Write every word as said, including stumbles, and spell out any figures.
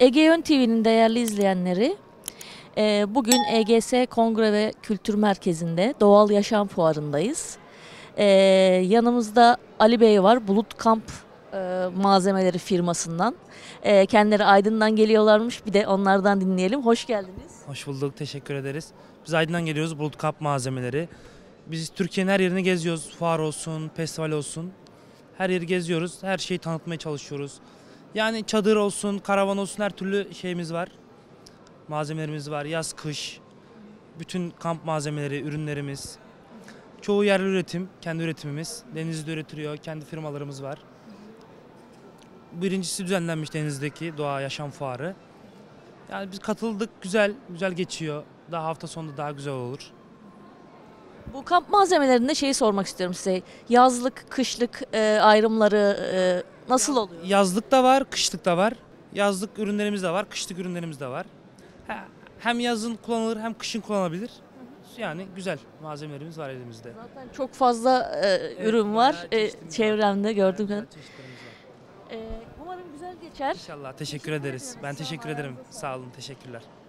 Ege T V'nin değerli izleyenleri, e, bugün E G S Kongre ve Kültür Merkezi'nde Doğal Yaşam Fuarı'ndayız. E, yanımızda Ali Bey var, Bulut Kamp e, malzemeleri firmasından. E, kendileri Aydın'dan geliyorlarmış, bir de onlardan dinleyelim. Hoş geldiniz. Hoş bulduk, teşekkür ederiz. Biz Aydın'dan geliyoruz, Bulut Kamp malzemeleri. Biz Türkiye'nin her yerini geziyoruz, fuar olsun, festival olsun. Her yeri geziyoruz, her şeyi tanıtmaya çalışıyoruz. Yani çadır olsun, karavan olsun, her türlü şeyimiz var. Malzemelerimiz var, yaz, kış. Bütün kamp malzemeleri, ürünlerimiz. Çoğu yerli üretim, kendi üretimimiz. Denizli'de üretiliyor, kendi firmalarımız var. Birincisi düzenlenmiş Denizli'deki Doğa Yaşam Fuarı. Yani biz katıldık, güzel, güzel geçiyor. Daha hafta sonunda daha güzel olur. Bu kamp malzemelerinde şeyi sormak istiyorum size. Yazlık, kışlık e, ayrımları e, nasıl oluyor? Yazlık da var, kışlık da var. Yazlık ürünlerimiz de var, kışlık ürünlerimiz de var. Hem yazın kullanılır hem kışın kullanılabilir. Yani güzel malzemelerimiz var elimizde. Zaten çok fazla e, ürün var. bayağı E, çeşitimiz var. çevremde gördüğüm Bayağı kadarıyla. çeşitlerimiz var. E, umarım güzel geçer. İnşallah, teşekkür ederiz. Ben teşekkür ederim. Sağ olun, teşekkürler.